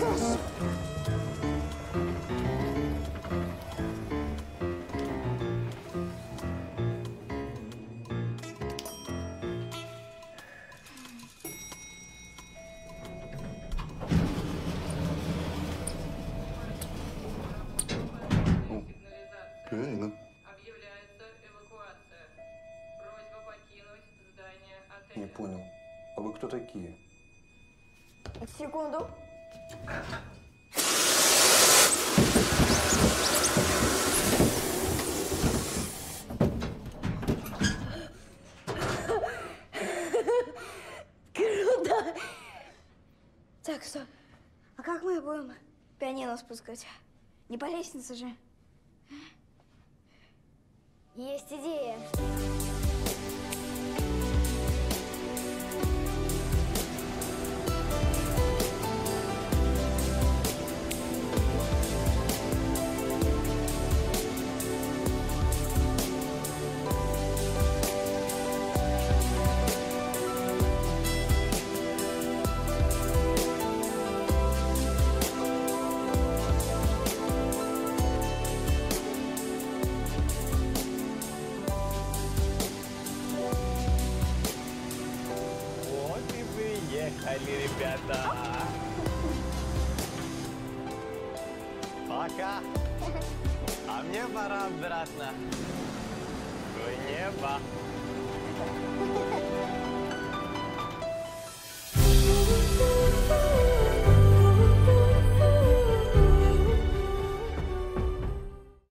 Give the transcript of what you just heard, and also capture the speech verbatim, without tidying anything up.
Реально. Объявляется эвакуация. Просьба покинуть здание отеля. Не понял. А вы кто такие? Секунду. Круто! Так, стоп. А как мы будем пианино спускать? Не по лестнице же. Есть идея. Приехали, ребята. Пока. А мне пора обратно в небо.